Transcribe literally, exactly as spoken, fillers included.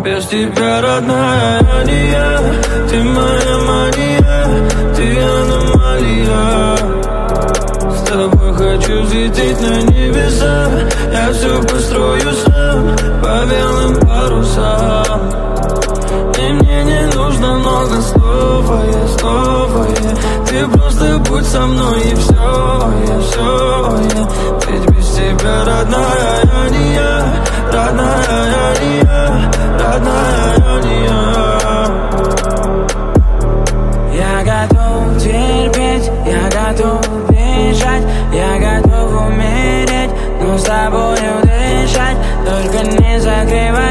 Без тебя, родная, я не я. Ты моя мания, ты аномалия. С тобой хочу взлететь на небеса. Я все построю сам по белым парусам. И мне не нужно много слов, а я снова я. Ты просто будь со мной и все, я все я. Ведь без тебя, родная, я не я. Родная, я не я. Родная, я не я. Я готов терпеть, я готов бежать, я готов умереть, но с тобою дышать. Только не закрывай